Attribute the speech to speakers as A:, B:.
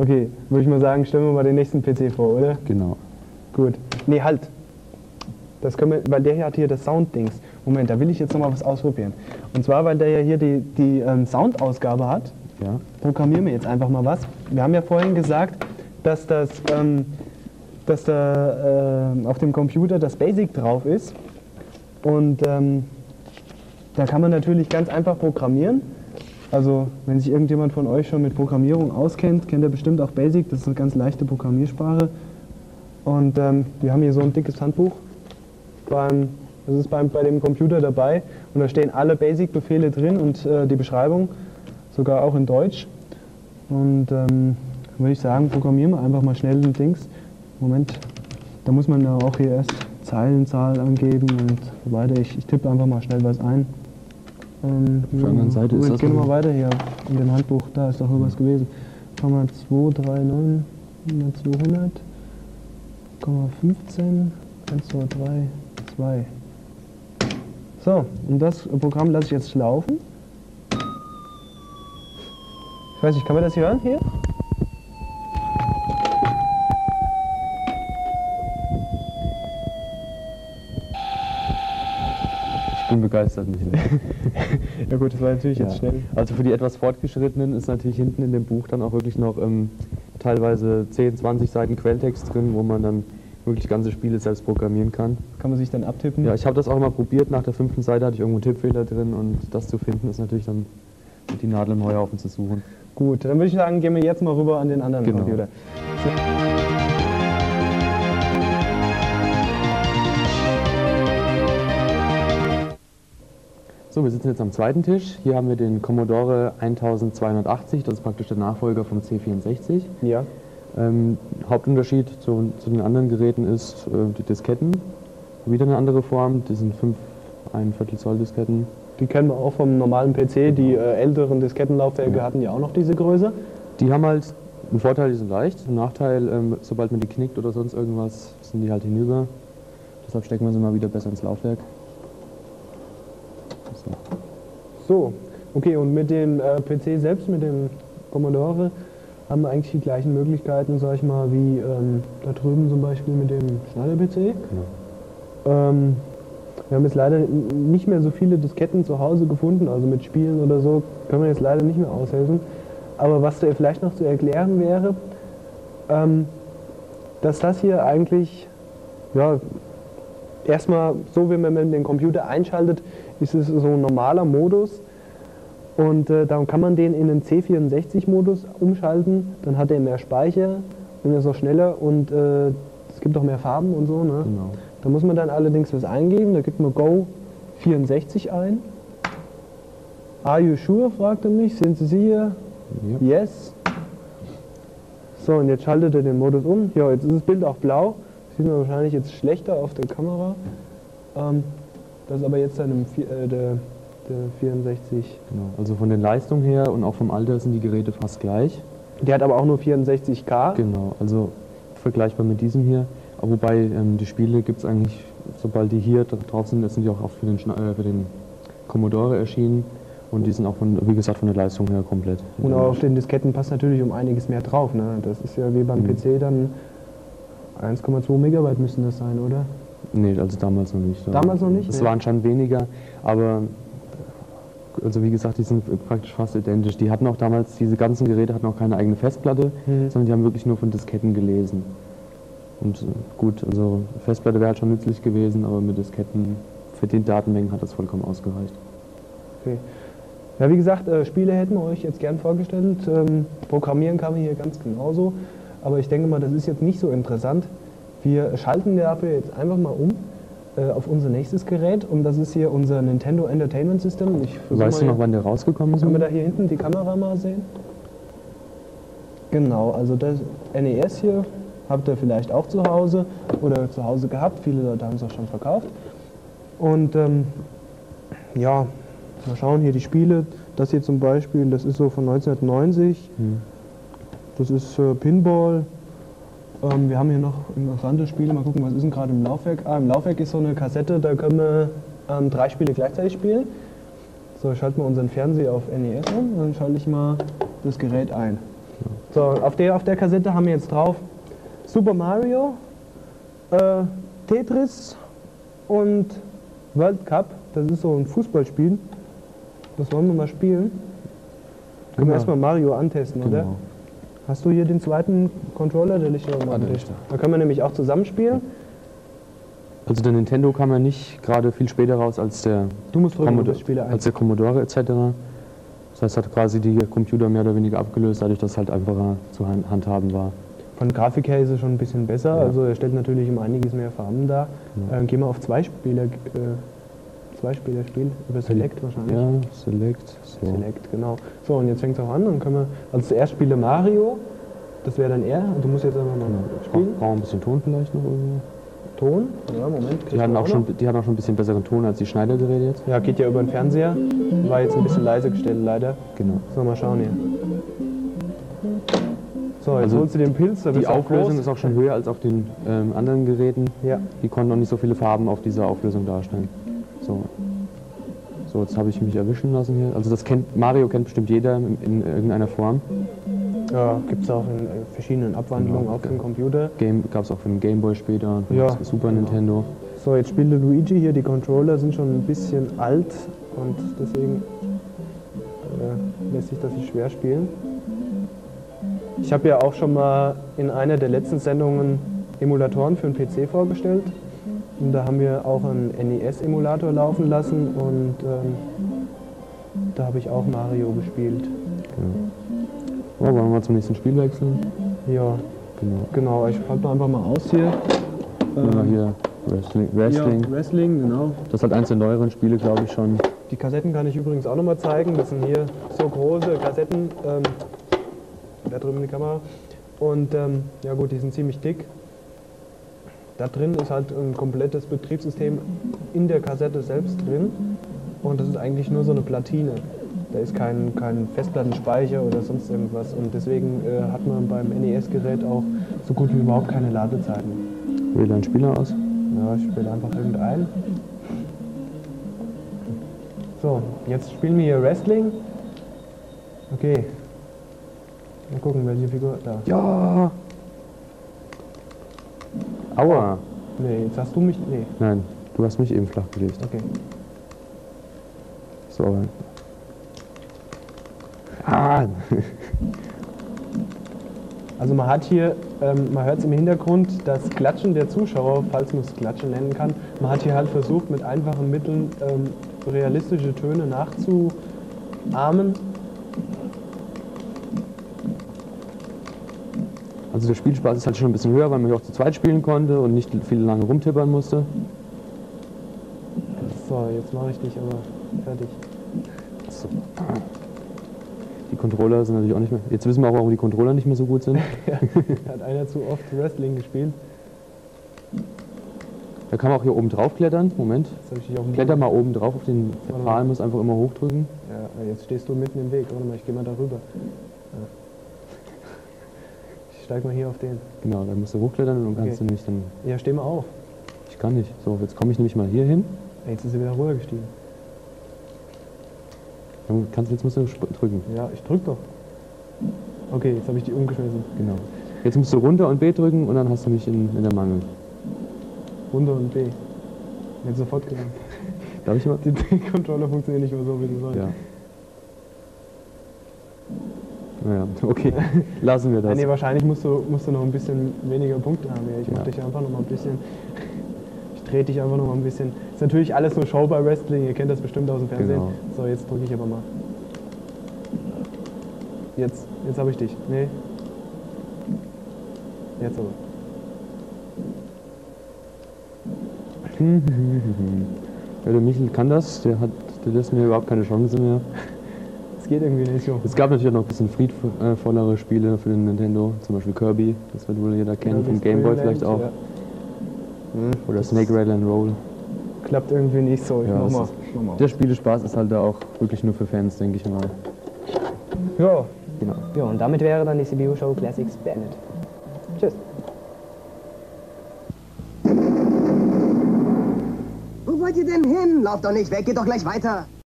A: Okay, würde ich mal sagen, stellen wir mal den nächsten PC vor, oder?
B: Genau.
A: Gut. Nee, halt. Das können wir, weil der hier hat hier das Sound-Dings. Moment, da will ich jetzt noch mal was ausprobieren. Und zwar, weil der ja hier die Soundausgabe hat,
B: Ja.
A: programmieren wir jetzt einfach mal was. Wir haben ja vorhin gesagt, dass da auf dem Computer das Basic drauf ist. Und da kann man natürlich ganz einfach programmieren. Also, wenn sich irgendjemand von euch schon mit Programmierung auskennt, kennt er bestimmt auch Basic. Das ist eine ganz leichte Programmiersprache. Und wir haben hier so ein dickes Handbuch. Das ist bei dem Computer dabei. Und da stehen alle Basic-Befehle drin und die Beschreibung, sogar auch in Deutsch. Und würde ich sagen, programmieren wir einfach mal schnell den Dings. Moment, da muss man ja auch hier erst Zeilenzahl angeben und so weiter. Ich tippe einfach mal schnell was ein.
B: Auf der anderen Seite ist das.
A: Gehen wir mal weiter hier in dem Handbuch, da ist doch irgendwas gewesen. 239, 200, 15, 1, 2, 3, 2. So, und das Programm lasse ich jetzt laufen. Ich weiß nicht, kann man das hier hören? Hier?
B: Ich bin begeistert, Michael.
A: Ja gut, das war natürlich jetzt schnell.
B: Also für die etwas Fortgeschrittenen ist natürlich hinten in dem Buch dann auch wirklich noch teilweise 10, 20 Seiten Quelltext drin, wo man dann wirklich ganze Spiele selbst programmieren kann.
A: Kann man sich dann abtippen?
B: Ja, ich habe das auch mal probiert. Nach der 5. Seite hatte ich irgendwo einen Tippfehler drin und das zu finden ist natürlich dann die Nadel im Heuhaufen zu suchen.
A: Gut, dann würde ich sagen, gehen wir jetzt mal rüber an den anderen Computer.
B: So, wir sitzen jetzt am zweiten Tisch. Hier haben wir den Commodore 1280, das ist praktisch der Nachfolger vom C64.
A: Ja.
B: Hauptunterschied zu den anderen Geräten ist die Disketten. Wieder eine andere Form, die sind 5 1/4 Zoll Disketten.
A: Die kennen wir auch vom normalen PC, die älteren Diskettenlaufwerke hatten ja auch noch diese Größe.
B: Die haben halt einen Vorteil, die sind leicht. Ein Nachteil, sobald man die knickt oder sonst irgendwas, sind die halt hinüber. Deshalb stecken wir sie mal wieder besser ins Laufwerk.
A: So, okay, und mit dem PC selbst, mit dem Commodore, haben wir eigentlich die gleichen Möglichkeiten, sag ich mal, wie da drüben zum Beispiel mit dem Schneider-PC.
B: Genau.
A: Wir haben jetzt leider nicht mehr so viele Disketten zu Hause gefunden, also mit Spielen oder so können wir jetzt leider nicht mehr aushelfen. Aber was da vielleicht noch zu erklären wäre, dass das hier eigentlich, ja, erstmal so, wenn man den Computer einschaltet, ist es so ein normaler Modus. Und dann kann man den in den C64-Modus umschalten, dann hat er mehr Speicher und er ist auch schneller und es gibt auch mehr Farben und so. Ne?
B: Genau.
A: Da muss man dann allerdings was eingeben, da gibt man Go 64 ein. Are you sure, fragt er mich, sind Sie sicher?
B: Ja.
A: Yes. So, und jetzt schaltet er den Modus um. Ja, jetzt ist das Bild auch blau, sieht man wahrscheinlich jetzt schlechter auf der Kamera. Das ist aber jetzt dann der 64.
B: Genau. Also von den Leistungen her und auch vom Alter sind die Geräte fast gleich.
A: Der hat aber auch nur 64K.
B: Genau, also vergleichbar mit diesem hier. Aber wobei die Spiele gibt es eigentlich, sobald die hier drauf sind, sind die auch oft für den Commodore erschienen. Und die sind auch, wie gesagt, von der Leistung her komplett.
A: Und auch auf den Disketten passt natürlich um einiges mehr drauf. Ne? Das ist ja wie beim PC dann 1,2 Megabyte müssen das sein, oder?
B: Nee, also damals noch nicht.
A: Damals noch nicht?
B: Es
A: Nee.
B: waren schon weniger, aber also wie gesagt, die sind praktisch fast identisch. Die hatten auch damals, diese ganzen Geräte hatten auch keine eigene Festplatte, sondern die haben wirklich nur von Disketten gelesen. Und gut, also Festplatte wäre halt schon nützlich gewesen, aber mit Disketten für die Datenmengen hat das vollkommen ausgereicht.
A: Okay. Ja, wie gesagt, Spiele hätten wir euch jetzt gern vorgestellt. Programmieren kann man hier ganz genauso. Aber ich denke mal, das ist jetzt nicht so interessant. Wir schalten dafür jetzt einfach mal um auf unser nächstes Gerät. Und das ist hier unser Nintendo Entertainment System.
B: Weißt du noch, wann der rausgekommen ist?
A: Können wir da hier hinten die Kamera mal sehen? Genau, also das NES hier habt ihr vielleicht auch zu Hause oder zu Hause gehabt. Viele Leute haben es auch schon verkauft. Und ja, mal schauen hier die Spiele. Das hier zum Beispiel, das ist so von 1990. Das ist Pinball. Wir haben hier noch interessante Spiele. Mal gucken, was ist denn gerade im Laufwerk? Im Laufwerk ist so eine Kassette, da können wir 3 Spiele gleichzeitig spielen. So, schalten wir unseren Fernseher auf NES um, dann schalte ich mal das Gerät ein. So, auf der Kassette haben wir jetzt drauf Super Mario, Tetris und World Cup. Das ist so ein Fußballspiel. Das wollen wir mal spielen. Können wir erstmal Mario antesten, oder?
B: Genau.
A: Hast du hier den zweiten Controller? Der liegt hier am Tisch. Da können wir nämlich auch zusammenspielen.
B: Also der Nintendo kam ja nicht gerade viel später raus als der
A: Du musst drücken, das Spiel ein.
B: als der Commodore etc. Das heißt, hat quasi die Computer mehr oder weniger abgelöst, dadurch, dass es halt einfacher zu handhaben war.
A: Von der Grafik her ist es schon ein bisschen besser.
B: Ja.
A: Also er stellt natürlich um einiges mehr Farben dar.
B: Ja.
A: Gehen wir auf Zweispielerspiel über Select wahrscheinlich.
B: Ja, Select. So.
A: Select, genau. So, und jetzt fängt es auch an. Dann können wir, also zuerst spiele Mario. Das wäre dann er. Und du musst jetzt einfach mal spielen.
B: Brauchen wir ein bisschen Ton vielleicht noch irgendwo?
A: Ton? Ja, Moment.
B: Die hatten auch schon ein bisschen besseren Ton als die Schneidergeräte jetzt.
A: Ja, geht ja über den Fernseher. War jetzt ein bisschen leise gestellt, leider.
B: Genau.
A: So, mal schauen hier. So, jetzt
B: Also
A: holst du den Pilz. Da
B: Die
A: bist du
B: Auflösung
A: groß.
B: ist auch schon höher als auf den anderen Geräten.
A: Ja.
B: Die konnten noch nicht so viele Farben auf dieser Auflösung darstellen. So, jetzt habe ich mich erwischen lassen hier. Also Mario kennt bestimmt jeder in irgendeiner Form.
A: Ja, gibt es auch in verschiedenen Abwandlungen
B: Genau.
A: auf dem Computer.
B: Gab es auch für den Game Boy später, für
A: Ja,
B: das Super
A: genau.
B: Nintendo.
A: So, jetzt spielt der Luigi hier. Die Controller sind schon ein bisschen alt und deswegen lässt sich das nicht schwer spielen. Ich habe ja auch schon mal in einer der letzten Sendungen Emulatoren für den PC vorgestellt. Und da haben wir auch einen NES-Emulator laufen lassen und da habe ich auch Mario gespielt.
B: Oh, wollen wir mal zum nächsten Spiel wechseln?
A: Ja, genau. Ich halte einfach mal aus hier.
B: Hier Wrestling.
A: Ja, Wrestling, genau.
B: Das ist halt eins der neueren Spiele, glaube ich schon.
A: Die Kassetten kann ich übrigens auch noch mal zeigen. Das sind hier so große Kassetten. Da drüben die Kamera. Und ja gut, die sind ziemlich dick. Da drin ist halt ein komplettes Betriebssystem in der Kassette selbst drin. Und das ist eigentlich nur so eine Platine. Da ist kein Festplattenspeicher oder sonst irgendwas. Und deswegen hat man beim NES-Gerät auch so gut wie überhaupt keine Ladezeiten.
B: Wähle einen Spieler aus.
A: Ja, ich spiele einfach irgendeinen. So, jetzt spielen wir hier Wrestling. Okay. Mal gucken, welche Figur da.
B: Ja! Aua!
A: Nee, jetzt hast du mich. Nee,
B: Nein, du hast mich eben flach gelegt.
A: okay.
B: So, aber. Ah!
A: Also man hat hier, man hört es im Hintergrund, das Klatschen der Zuschauer, falls man es Klatschen nennen kann. Man hat hier halt versucht, mit einfachen Mitteln so realistische Töne nachzuahmen.
B: Also der Spielspaß ist halt schon ein bisschen höher, weil man hier auch zu zweit spielen konnte und nicht viel lange rumtippern musste.
A: So, jetzt mache ich dich aber fertig.
B: So. Die Controller sind natürlich auch nicht mehr. Jetzt wissen wir auch, warum die Controller nicht mehr so gut sind.
A: Ja, hat einer zu oft Wrestling gespielt.
B: Da kann man auch hier oben drauf klettern. Moment.
A: Jetzt habe ich dich auf dem
B: Kletter mal oben drauf auf den Pfahl, muss einfach immer hochdrücken.
A: Ja, jetzt stehst du mitten im Weg. Warte mal, ich gehe mal darüber. Ja. Ich steig mal hier auf den.
B: Genau, da musst du hochklettern und dann kannst du nämlich dann.
A: Ja, steh mal auf.
B: Ich kann nicht. So, jetzt komme ich nämlich mal hier hin.
A: Jetzt ist er wieder runtergestiegen.
B: Jetzt musst du drücken.
A: Ja, ich drück doch. Okay, jetzt habe ich die umgeschmissen.
B: Genau. Jetzt musst du runter und B drücken und dann hast du mich in der Mangel.
A: Runter und B. Jetzt sofort gegangen.
B: Darf ich mal?
A: Die Controller funktionieren nicht mehr so, wie sie sollen.
B: Ja. Naja, okay. Lassen wir das.
A: Nee, wahrscheinlich musst du noch ein bisschen weniger Punkte haben. Ja, ich mach dich einfach noch mal ein bisschen. Ich drehe dich einfach noch mal ein bisschen. Ist natürlich alles nur Show bei Wrestling, ihr kennt das bestimmt aus dem Fernsehen.
B: Genau.
A: So, jetzt drücke ich aber mal. Jetzt habe ich dich. Nee. Jetzt aber.
B: Ja, der Michel kann das, der lässt mir überhaupt keine Chance mehr.
A: Es geht irgendwie nicht so.
B: Es gab natürlich auch noch ein bisschen friedvollere Spiele für den Nintendo, zum Beispiel Kirby, das wird wohl jeder kennen, vom Game Boy vielleicht auch.
A: Ja.
B: Oder Snake Rattle and Roll.
A: Klappt irgendwie nicht so. Ich
B: Ja,
A: mach mal.
B: Der Spielespaß ist halt da auch wirklich nur für Fans, denke ich mal.
A: Ja.
B: Genau.
C: Ja, und damit wäre dann die CPU Show Classics beendet. Tschüss.
D: Wo wollt ihr denn hin? Lauft doch nicht weg, geht doch gleich weiter.